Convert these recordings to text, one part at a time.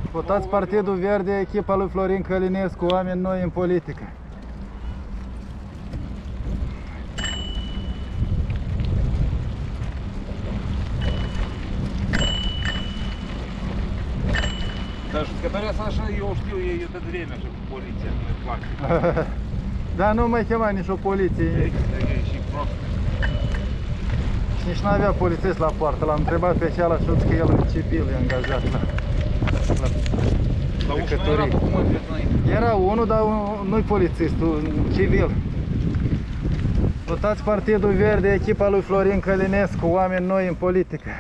Votați Partidul Verde, echipa lui Florin Călinescu, oameni noi în politică. Dar jucătoarea asta așa, eu știu, e de vreme așa cu poliția, nu-mi place. Dar nu mai chema nici o poliție. E și prost. Și nici n-avea polițist la poartă. L-am întrebat pe cealaltă că el e civil, e angajat la Dar era unul, dar nu-i polițist, civil. Votați Partidul Verde, echipa lui Florin Călinescu, oameni noi în politică.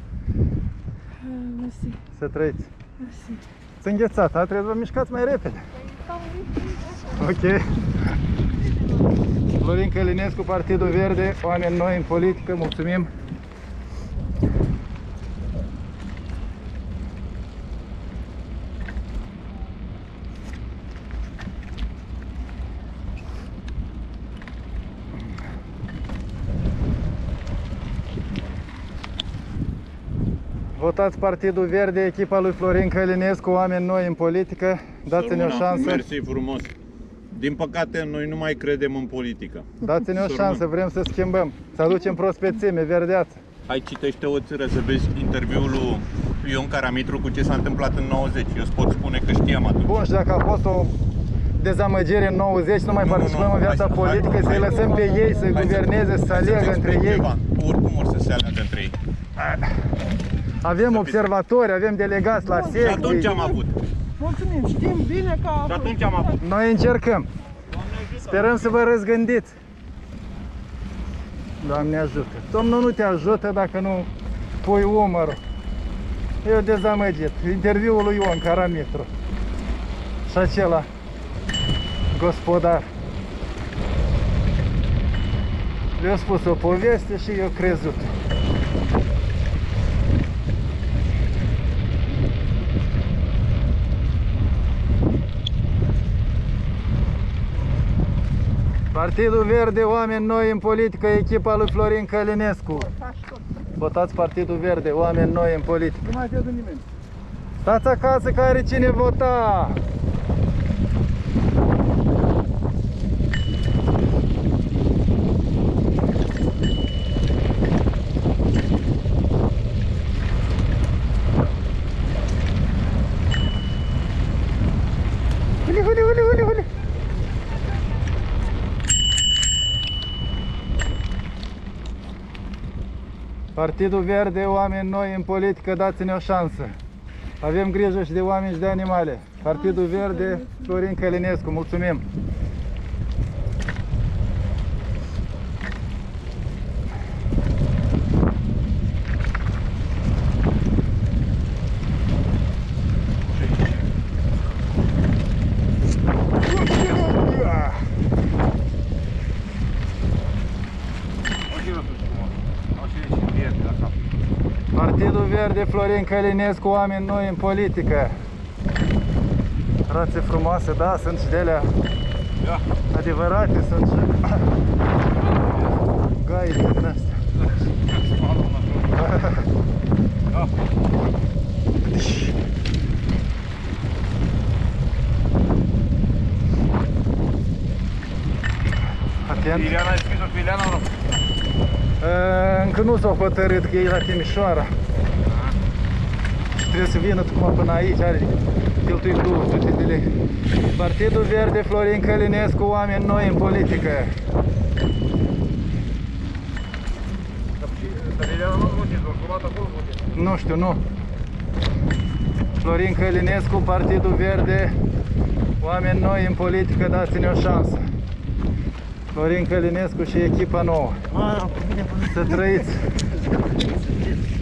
Mersi. Să trăiți. Mersi. Sunt înghețat, trebuie să vă mișcați mai repede. Ok. Florin Călinescu, Partidul Verde, oameni noi în politică, mulțumim. Votați Partidul Verde, echipa lui Florin Călinescu, oameni noi în politică, dați-ne o șansă. Mersi frumos. Din păcate, noi nu mai credem în politică. Dați-ne o șansă, vrem să schimbăm, să aducem prospețime, verdeață. Hai, citește o țără să vezi interviul lui Ion Caramitru cu ce s-a întâmplat în 90. Eu îți pot spune că știam atunci. Bun, și dacă a fost o dezamăgire în 90, nu mai participăm în viața politică, să-i lăsăm pe ei să guverneze, să aleagă între ei. Ceva. Oricum or să se aleagă între ei. Avem observatori, avem delegați la secții. Și atunci am avut. Mulțumim, știm bine că... Și atunci am avut. Noi încercăm. Sperăm să vă răzgândiți. Doamne ajută. Domnul nu te ajută dacă nu pui umărul. Eu dezamăgit. Interviul lui Ion Caramitru. Și acela gospodar. Le-a spus o poveste și eu crezut. Partidul Verde, oameni noi în politică, echipa lui Florin Călinescu. Votați Partidul Verde, oameni noi în politică. Nu mai pierdă nimeni. Stați acasă că are cine vota! Huli, huli, huli, huli, huli! Partidul Verde, oameni noi în politică, dați-ne o șansă. Avem grijă și de oameni și de animale. Partidul Verde, Florin Călinescu, mulțumim! Partidul Verde, Florin Călinescu, oameni noi în politică. Rațe frumoase, da, sunt și de alea adevărate, sunt și gai din astea. Atent. Ileana, ai scris-o pe Ileana, nu? Încă nu s-au hotărât că e la Timișoara. Și trebuie să vină acum până aici, are cheltuit 200 de lei. Partidul Verde, Florin Călinescu, oameni noi în politică. Dar Ileana nu votez, o luat acolo votez. Nu știu, nu. Florin Călinescu, Partidul Verde, oameni noi în politică, dați-ne o șansă. Florin Călinescu și echipa nouă. Să trăiți!